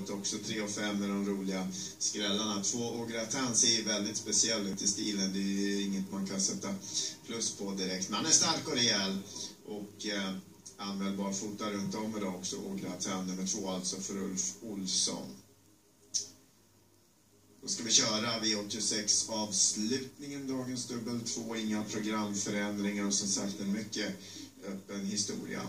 loppet också. 3 och 5 är de roliga skrällarna. 2 och Gratans är väldigt speciellt i stilen. Det är inget man kan sätta plus på direkt. Man är stark och rejäl och användbar fota runt om idag också. Och Gratan nummer 2 alltså för Ulf Olsson. Då ska vi köra V86 avslutningen, dagens dubbel 2, inga programförändringar och som sagt en mycket öppen historia.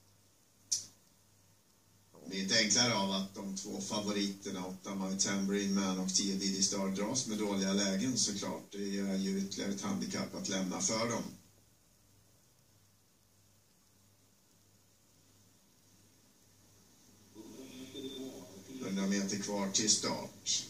Det är inte enklare av att de 2 favoriterna, 8 My Tambourine Man och 10 Diddy Star, dras med dåliga lägen såklart. Det är ju ytterligare ett handikapp att lämna för dem. 100 meter kvar till start.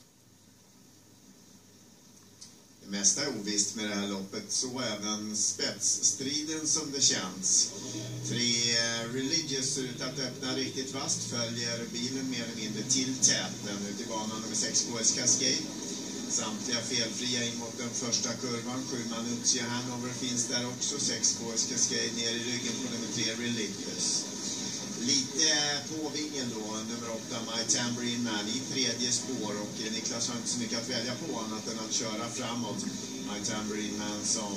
Det mesta är ovisst med det här loppet, så även spetsstriden som det känns. 3 Religious ser ut att öppna riktigt vast, följer bilen mer eller mindre till täten ut i banan nummer 6 KS Cascade. Samtliga felfria in mot den första kurvan. 7 Manuzia Hanover finns där också. 6 KS Cascade ner i ryggen på nummer 3 Religious. Lite på vingen då, nummer 8 My Tambourine Man i tredje spår, och Niklas har inte så mycket att välja på annat än att köra framåt. My Tambourine Man som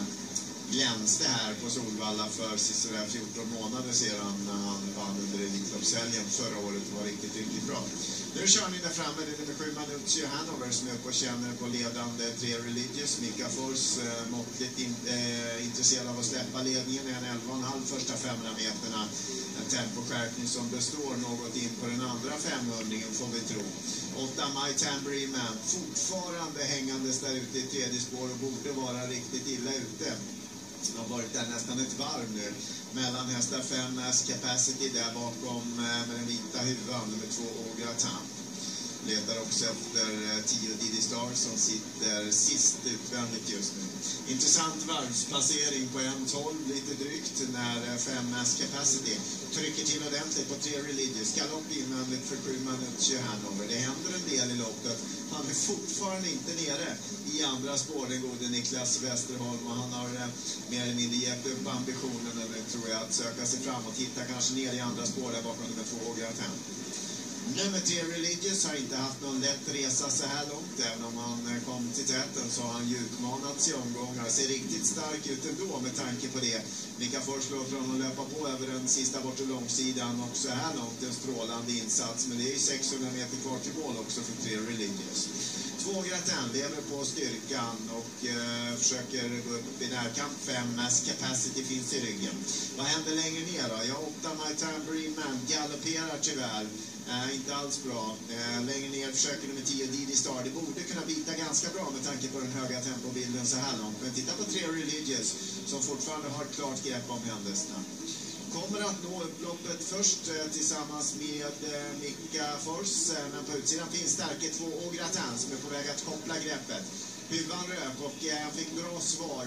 glänste här på Solvalla för sådär 14 månader sedan när han vann under Elitloppshelgen förra året och var riktigt, riktigt bra. Nu kör ni där framme, det är nummer 7 Manuzio Hanover som är uppe och känner på ledande 3 Religious. Mika Fors måttligt intresserad av att släppa ledningen, en 11,5 första 500 meterna. En temposkärpning som består något in på den andra 500-ringen får vi tro. 8 My Tambourine Man fortfarande hängandes där ute i tredje spår och borde vara riktigt illa ute. Han har varit där nästan ett varv nu. Mellan hästar 5 Mass Capacity där bakom med den vita huvan, nummer 2 och Gratan. Letar också efter 10 Diddy Star som sitter sist utvändigt just nu. Intressant varvsplacering på 1,12 lite drygt när 5 Mass Capacity trycker till ordentligt på 3 Religious. Galopp invändigt för 7 Manuzio Hanover. Det händer en del i loppet. Han är fortfarande inte nere i andra spår, den gode Niklas Westerholm, och han har mer eller mindre gett upp ambitionen, eller tror jag, att söka sig framåt, hitta kanske ner i andra spår där bakom nummer 2 och Gratan. Nummer 3 Religious har inte haft någon lätt resa så här långt. Även om han kom till täten så har han ju utmanats i omgångar. Ser riktigt stark ut ändå med tanke på det. Mika Fors slår från att löpa på över den sista bort till långsidan. Och så här långt en strålande insats. Men det är ju 600 meter kvar till mål också för 3 Religious. 2 Gratan lever på styrkan och försöker gå upp i närkamp. 5 Mass Capacity finns i ryggen. Vad händer längre ner då? Ja, 8 My Tambourine Man galopperar tyvärr. Inte alls bra. Längre ner försöker nummer 10 Diddy Star. Det borde kunna bita ganska bra med tanke på den höga tempobilden så här långt. Men titta på 3 Religious som fortfarande har ett klart grepp om händelserna. Kommer att nå upploppet först tillsammans med Mika Fors. Men på utsidan finns starke 2 och Gratan som är på väg att koppla greppet. Huvan rök och han fick bra svar.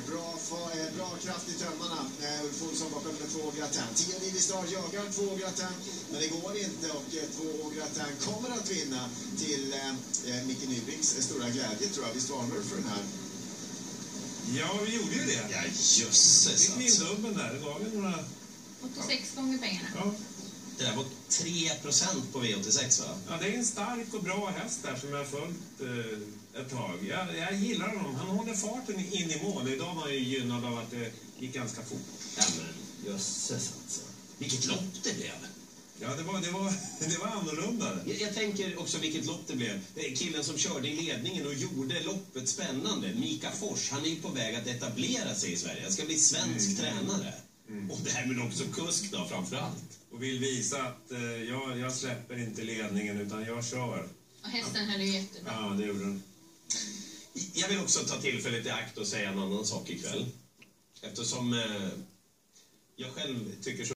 Bra kraft i tömmarna. Ulf Olsson bakom med 2 Gratan. 10 Diddy Star jagar 2 Gratan. Men det går inte och 2 Gratan kommer att vinna till Micke Nybrings stora glädje, tror jag. Visst var för den här? Ja, vi gjorde ju det. Ja, jösses alltså. Vi dubben där. Det var väl några... 86 gånger pengarna. Ja. Det där var 3% på V86, va? Ja, det är en stark och bra häst där som jag har följt ett tag. Jag gillar honom. Han håller farten in i mål. Idag var han ju gynnad av att det gick ganska fort. Ja, men jösses alltså. Vilket lopp det blev. Ja, det var annorlunda. Jag tänker också vilket lopp det blev. Killen som körde i ledningen och gjorde loppet spännande. Mika Fors, han är ju på väg att etablera sig i Sverige. Han ska bli svensk tränare. Och därmed också kusk då, framförallt. Och vill visa att jag släpper inte ledningen utan jag kör. Och hästen höll ju jättebra. Ja, det gjorde den. Jag vill också ta tillfället i akt och säga en annan sak ikväll. Eftersom jag själv tycker så